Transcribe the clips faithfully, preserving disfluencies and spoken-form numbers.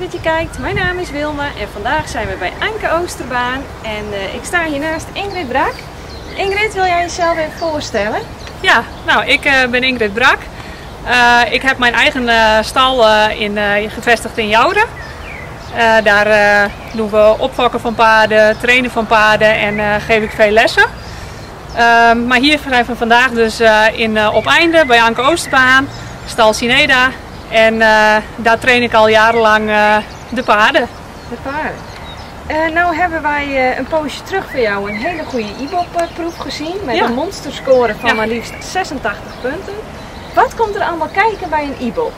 dat je kijkt. Mijn naam is Wilma en vandaag zijn we bij Anke Oosterbaan. En uh, ik sta hier naast Ingrid Brak. Ingrid, wil jij jezelf even voorstellen? Ja, nou ik uh, ben Ingrid Brak. Uh, ik heb mijn eigen uh, stal uh, in, uh, gevestigd in Jouden. Uh, daar uh, doen we opfokken van paarden, trainen van paarden en uh, geef ik veel lessen. Uh, maar hier zijn we vandaag dus uh, in uh, Opeinde bij Anke Oosterbaan, stal Cineda. En uh, daar train ik al jarenlang uh, de paarden. De paarden. Uh, nou hebben wij uh, een poosje terug voor jou een hele goede I B O P-proef gezien. Met ja. een monsterscore van ja. maar liefst zesentachtig punten. Wat komt er allemaal kijken bij een I B O P?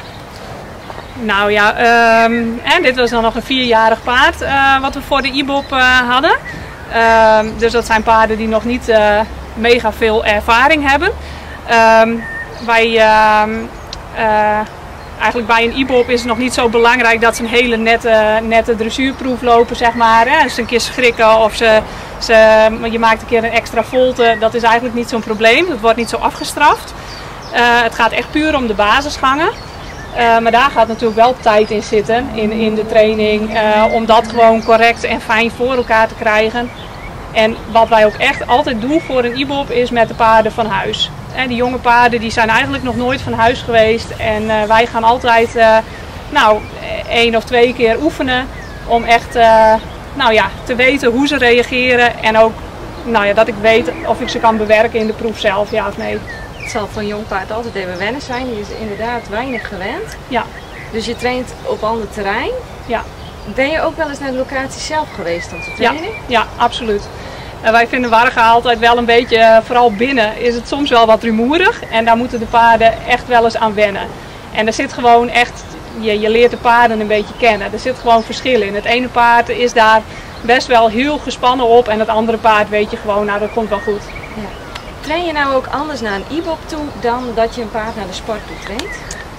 Nou ja, um, en dit was dan nog een vierjarig paard uh, wat we voor de I B O P uh, hadden. Uh, dus dat zijn paarden die nog niet uh, mega veel ervaring hebben. Um, wij... Uh, uh, Eigenlijk bij een I B O P is het nog niet zo belangrijk dat ze een hele nette, nette dressuurproef lopen, zeg maar. Hè. Ze een keer schrikken of ze, ze, je maakt een keer een extra volte. Dat is eigenlijk niet zo'n probleem. Dat wordt niet zo afgestraft. Uh, het gaat echt puur om de basisgangen. Uh, maar daar gaat natuurlijk wel tijd in zitten, in, in de training, uh, om dat gewoon correct en fijn voor elkaar te krijgen. En wat wij ook echt altijd doen voor een I B O P is met de paarden van huis. En die jonge paarden die zijn eigenlijk nog nooit van huis geweest. En uh, wij gaan altijd uh, nou, één of twee keer oefenen om echt uh, nou ja, te weten hoe ze reageren. En ook nou ja, dat ik weet of ik ze kan bewerken in de proef zelf, ja of nee. Het zal voor een jong paard altijd even wennen zijn. Die is inderdaad weinig gewend. Ja. Dus je traint op ander terrein. Ja. Ben je ook wel eens naar de locatie zelf geweest om te trainen? Ja, ja, absoluut. Uh, wij vinden Warga altijd wel een beetje, uh, vooral binnen, is het soms wel wat rumoerig. En daar moeten de paarden echt wel eens aan wennen. En er zit gewoon echt, je, je leert de paarden een beetje kennen. Er zit gewoon verschil in. Het ene paard is daar best wel heel gespannen op en het andere paard weet je gewoon, nou dat komt wel goed. Ja. Train je nou ook anders naar een I B O P toe dan dat je een paard naar de sport toe traint?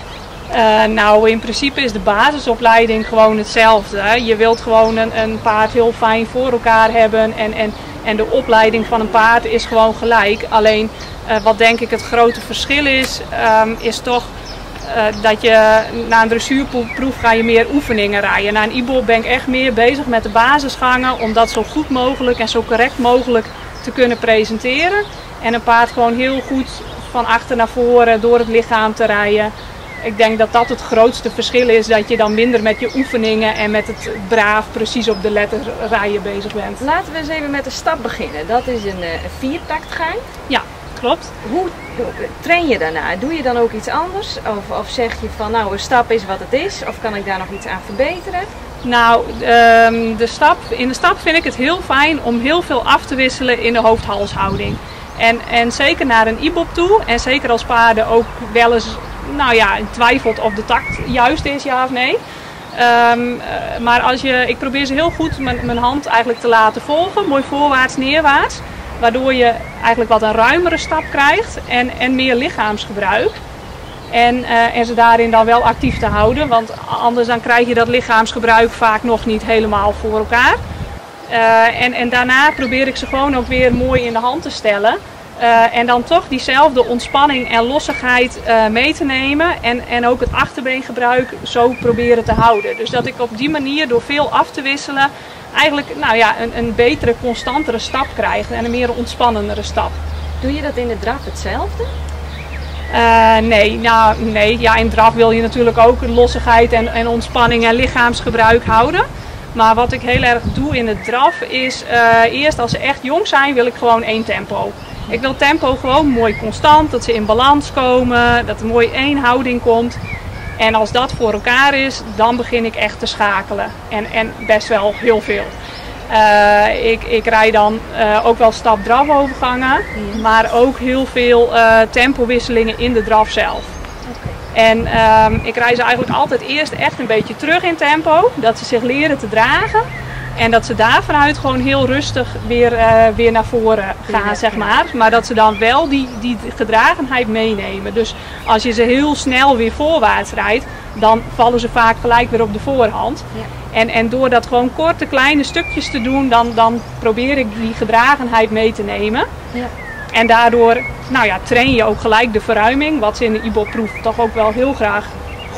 Uh, nou, in principe is de basisopleiding gewoon hetzelfde. Hè. Je wilt gewoon een, een paard heel fijn voor elkaar hebben en, en, en de opleiding van een paard is gewoon gelijk. Alleen uh, wat denk ik het grote verschil is, um, is toch uh, dat je na een dressuurproef ga je meer oefeningen rijden. Na een I B O P ben ik echt meer bezig met de basisgangen om dat zo goed mogelijk en zo correct mogelijk te kunnen presenteren. En een paard gewoon heel goed van achter naar voren door het lichaam te rijden. Ik denk dat dat het grootste verschil is, dat je dan minder met je oefeningen en met het braaf precies op de letter rijden bezig bent. Laten we eens even met de stap beginnen. Dat is een, een viertaktgang. Ja, klopt. Hoe train je daarna? Doe je dan ook iets anders? Of, of zeg je van nou, een stap is wat het is? Of kan ik daar nog iets aan verbeteren? Nou, um, de stap, in de stap vind ik het heel fijn om heel veel af te wisselen in de hoofd-halshouding. En, en zeker naar een I B O P toe, en zeker als paarden ook wel eens nou ja, twijfelt of de takt juist is, ja of nee. Um, uh, maar als je, ik probeer ze heel goed mijn, mijn hand eigenlijk te laten volgen, mooi voorwaarts, neerwaarts. Waardoor je eigenlijk wat een ruimere stap krijgt en, en meer lichaamsgebruik. En, uh, en ze daarin dan wel actief te houden, want anders dan krijg je dat lichaamsgebruik vaak nog niet helemaal voor elkaar. Uh, en, en daarna probeer ik ze gewoon ook weer mooi in de hand te stellen. Uh, en dan toch diezelfde ontspanning en lossigheid uh, mee te nemen en, en ook het achterbeengebruik zo proberen te houden. Dus dat ik op die manier door veel af te wisselen eigenlijk nou ja, een, een betere, constantere stap krijg en een meer ontspannendere stap. Doe je dat in de draf hetzelfde? Uh, nee, nou, nee. Ja, in draf wil je natuurlijk ook lossigheid en, en ontspanning en lichaamsgebruik houden. Maar wat ik heel erg doe in het draf is, uh, eerst als ze echt jong zijn wil ik gewoon één tempo. Ik wil tempo gewoon mooi constant, dat ze in balans komen, dat er mooi één houding komt. En als dat voor elkaar is, dan begin ik echt te schakelen. En, en best wel heel veel. Uh, ik, ik rij dan uh, ook wel stap-draf overgangen, mm. maar ook heel veel uh, tempowisselingen in de draf zelf. Okay. En uh, ik rij ze eigenlijk altijd eerst echt een beetje terug in tempo, dat ze zich leren te dragen. En dat ze daar vanuit gewoon heel rustig weer, uh, weer naar voren gaan, ja, zeg maar. Maar dat ze dan wel die, die gedragenheid meenemen. Dus als je ze heel snel weer voorwaarts rijdt, dan vallen ze vaak gelijk weer op de voorhand. Ja. En, en door dat gewoon korte, kleine stukjes te doen, dan, dan probeer ik die gedragenheid mee te nemen. Ja. En daardoor nou ja, train je ook gelijk de verruiming, wat ze in de I B O P-proef toch ook wel heel graag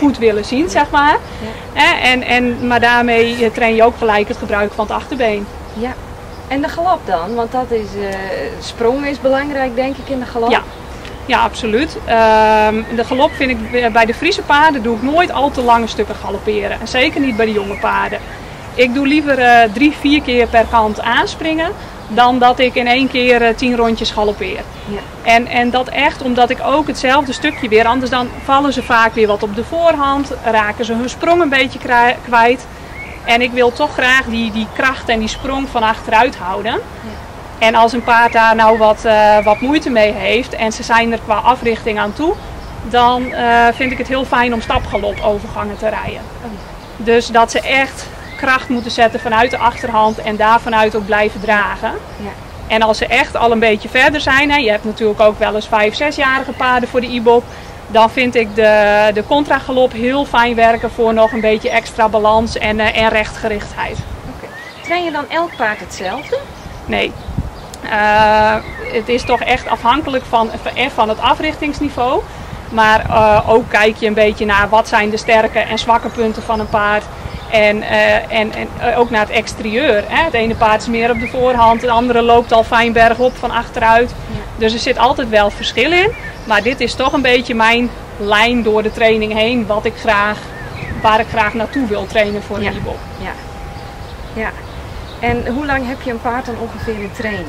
goed willen zien, zeg maar. Ja. En, en, maar daarmee train je ook gelijk het gebruik van het achterbeen. Ja. En de galop dan? Want dat is, uh, sprong is belangrijk denk ik in de galop. Ja. Ja, absoluut. Uh, de galop vind ik bij de Friese paarden doe ik nooit al te lange stukken galopperen. En zeker niet bij de jonge paarden. Ik doe liever uh, drie, vier keer per kant aanspringen dan dat ik in één keer uh, tien rondjes galoppeer. Ja. En, en dat echt omdat ik ook hetzelfde stukje weer, anders dan vallen ze vaak weer wat op de voorhand, raken ze hun sprong een beetje kwijt. En ik wil toch graag die, die kracht en die sprong van achteruit houden. Ja. En als een paard daar nou wat, uh, wat moeite mee heeft en ze zijn er qua africhting aan toe, dan uh, vind ik het heel fijn om stapgalop overgangen te rijden. Oh. Dus dat ze echt kracht moeten zetten vanuit de achterhand en daar vanuit ook blijven dragen. Ja. En als ze echt al een beetje verder zijn, hè, je hebt natuurlijk ook wel eens vijf, zesjarige paarden voor de ibop, dan vind ik de, de contragalop heel fijn werken voor nog een beetje extra balans en, uh, en rechtgerichtheid. Okay. Train je dan elk paard hetzelfde? Nee. Uh, het is toch echt afhankelijk van, van het africhtingsniveau. Maar uh, ook kijk je een beetje naar wat zijn de sterke en zwakke punten van een paard. En, uh, en, en uh, ook naar het exterieur. Hè. Het ene paard is meer op de voorhand, het andere loopt al fijn bergop van achteruit. Ja. Dus er zit altijd wel verschil in. Maar dit is toch een beetje mijn lijn door de training heen. Wat ik graag, waar ik graag naartoe wil trainen voor de ibop. Ja. Ja. En hoe lang heb je een paard dan ongeveer in training?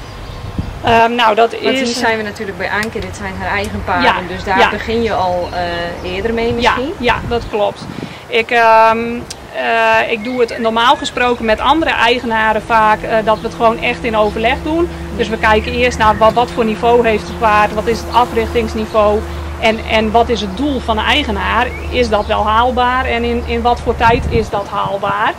Um, nou, dat Want is... hier zijn we natuurlijk bij Anke, dit zijn haar eigen paarden, ja, dus daar ja. begin je al uh, eerder mee misschien? Ja, ja, dat klopt. Ik, um, uh, ik doe het normaal gesproken met andere eigenaren vaak, uh, dat we het gewoon echt in overleg doen. Dus we kijken eerst naar wat, wat voor niveau heeft het paard, wat is het africhtingsniveau en, en wat is het doel van de eigenaar. Is dat wel haalbaar en in, in wat voor tijd is dat haalbaar?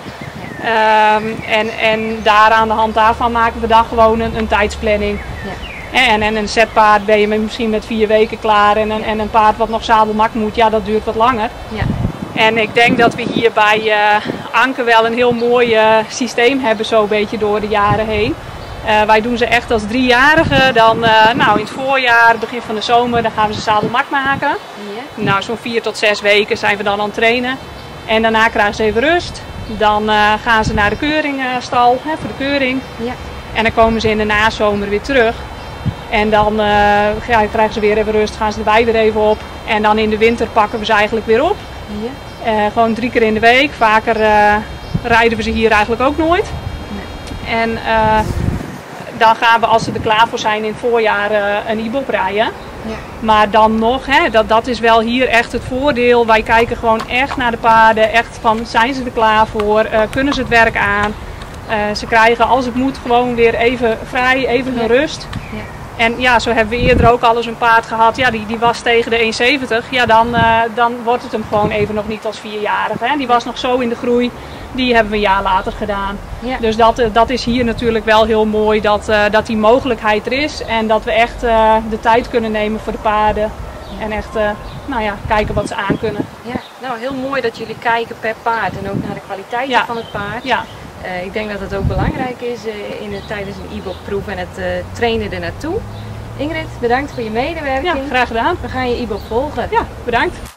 Um, en, en daar aan de hand daarvan maken we dan gewoon een, een tijdsplanning. Ja. En, en een zetpaard ben je misschien met vier weken klaar. En een, en een paard wat nog zadelmak moet, ja, dat duurt wat langer. Ja. En ik denk dat we hier bij uh, Anke wel een heel mooi uh, systeem hebben, zo een beetje door de jaren heen. Uh, wij doen ze echt als driejarigen. Dan uh, nou, in het voorjaar, begin van de zomer, dan gaan we ze zadelmak maken. Ja. Nou, zo'n vier tot zes weken zijn we dan aan het trainen. En daarna krijgen ze even rust. Dan uh, gaan ze naar de keuringstal, hè, voor de keuring. Ja. En dan komen ze in de nazomer weer terug. En dan uh, ja, krijgen ze weer even rust, gaan ze erbij weer even op. En dan in de winter pakken we ze eigenlijk weer op. Ja. Uh, gewoon drie keer in de week. Vaker uh, rijden we ze hier eigenlijk ook nooit. Nee. En uh, dan gaan we, als ze er klaar voor zijn, in het voorjaar uh, een ibop rijden. Ja. Maar dan nog, hè, dat, dat is wel hier echt het voordeel. Wij kijken gewoon echt naar de paarden. Echt van, zijn ze er klaar voor? Uh, kunnen ze het werk aan? Uh, ze krijgen, als het moet, gewoon weer even vrij, even een ja. rust. Ja. En ja, zo hebben we eerder ook al eens een paard gehad. Ja, die, die was tegen de één zeventig. Ja, dan, uh, dan wordt het hem gewoon even nog niet als vierjarige. Hè. Die was nog zo in de groei. Die hebben we een jaar later gedaan. Ja. Dus dat, dat is hier natuurlijk wel heel mooi dat, uh, dat die mogelijkheid er is. En dat we echt uh, de tijd kunnen nemen voor de paarden. Ja. En echt uh, nou ja, kijken wat ze aan kunnen. Ja, nou heel mooi dat jullie kijken per paard en ook naar de kwaliteiten ja. van het paard. Ja. Uh, ik denk dat het ook belangrijk is uh, in het, tijdens een ibop-proef en het uh, trainen er naartoe. Ingrid, bedankt voor je medewerking. Ja, graag gedaan. We gaan je ibop volgen. Ja, bedankt.